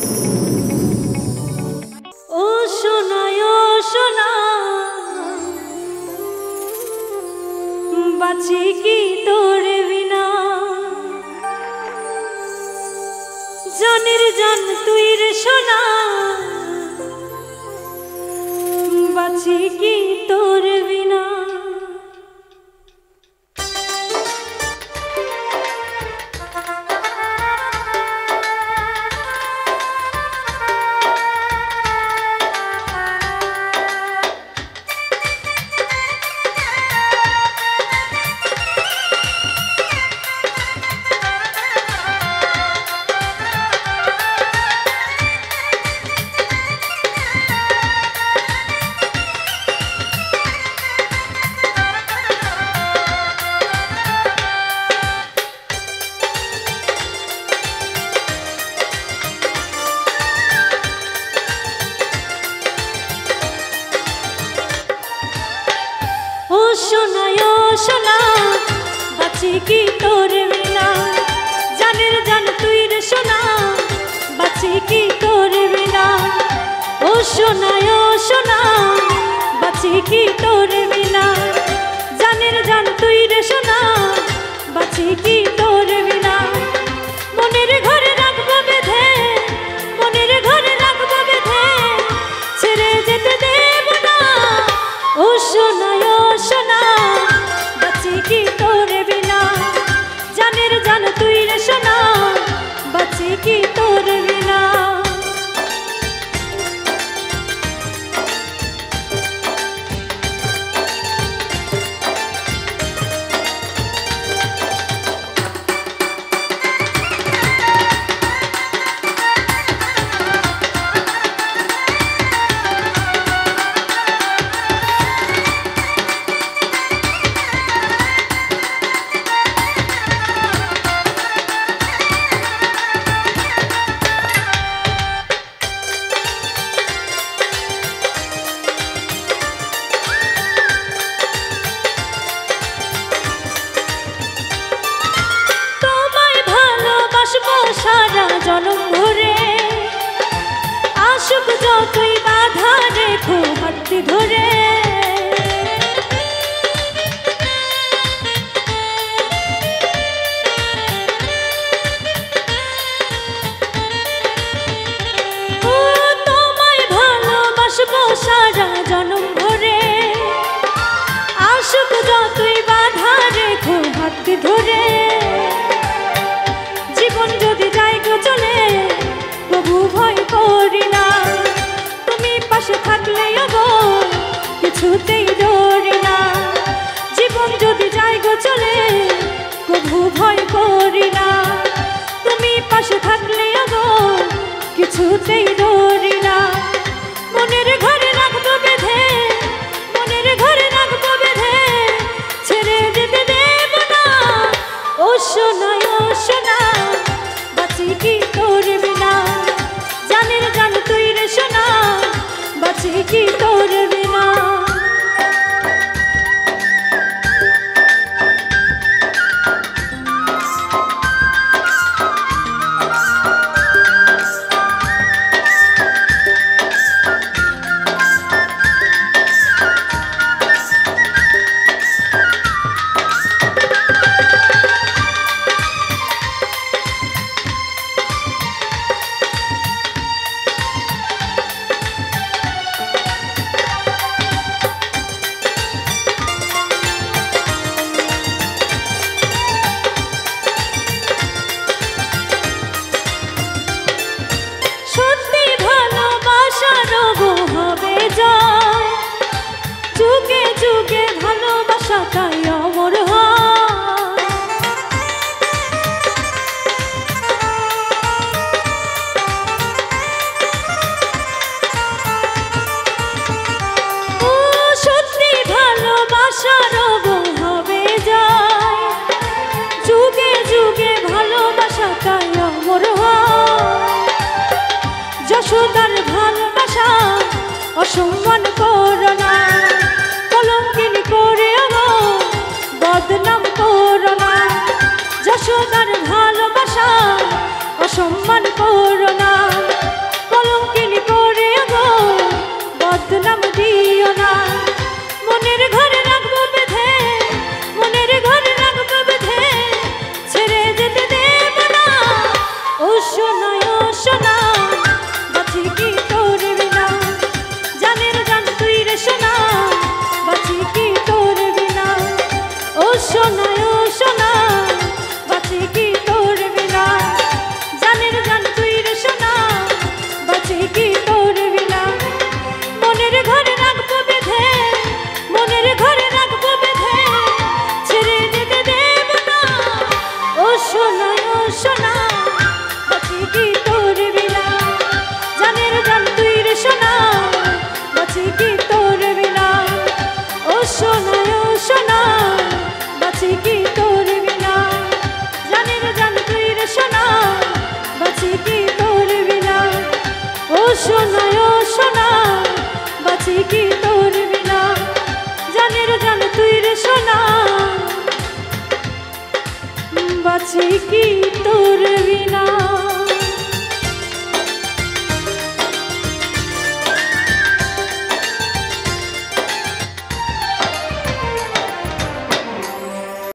ও সোনা বাঁচি কি তোর বিনা জানের জান তুই রে সোনা বাঁচি কি তোর বিনা সোনা বাঁচি কি তোর বিনা জানের জান তুই রে সোনা বাঁচি কি তোর বিনা ও সোনা বাঁচি কি তোর বিনা জানের জান তুই রে সোনা বাঁচি কি তোর বিনা মনের ঘরে রাখবো বেঁধে মনের ঘরে রাখবো বেঁধে ছেড়ে যেতে দেব না ও সোনা কি তোর বিনা জানের জান তুই রে সোনা বাঁচি কি তোর বিনা সারা জনম ভরে আসুক যতই বাধা রেখো হাতটি ধরে তোমায় ভালোবাসবো সারা জনম ভরে আসুক যতই বাধা রেখো হাতটি ধরে জীবন যদি যাই গো চলে প্রভু ভয় করি না তুমি পাশে থাকলে গো কিছুতেই ডরি না জীবন যদি যাই গো চলে প্রভু ভয় করি না তুমি পাশে থাকলে গো কিছুতেই ডরি না মনের ঘরে রাখবো বেঁধে মনের ঘরে রাখবো বেঁধে ছেড়ে যেতে দেব না ও সোনা বাঁচি কি তোর বিনা জানের জান তুই রে সোনা বাঁচি কি তোর বিনা যুগে যুগে ভালোবাসা তাই অমর হয় ও সত্যি ভালোবাসার হবে যায় যুগে যুগে ভালোবাসা তাই অমর হয় যশোদার ভালোবাসা অসম্মান করো না কলঙ্কিনী করে বদনাম করো না যশোদার ভালোবাসা অসম্মান করো না সোনা বাঁচি কি তোর বিনা জানের জান তুই রে সোনা বাঁচি কি তোর বিনা ও সোনা বাঁচি কি তোর বিনা জানের জান তুই রে সোনা বাঁচি কি তোর বিনা মনের ঘরে রাখবো বেঁধে মনের ঘরে রাখবো বেঁধে ছেড়ে যেতে দেব না ও সোনা বাঁচি কি তোর বিনা জানের জান তুই রে সোনা বাঁচি কি তোর বিনা ও সোনা বাঁচি কি তোর বিনা জানের জান তুই রে সোনা বাঁচি কি তোর বিনা ও সোনা বাঁচি কি তোর বিনা জানের জান তুই রে সোনা বাঁচি কি তোর বিনা।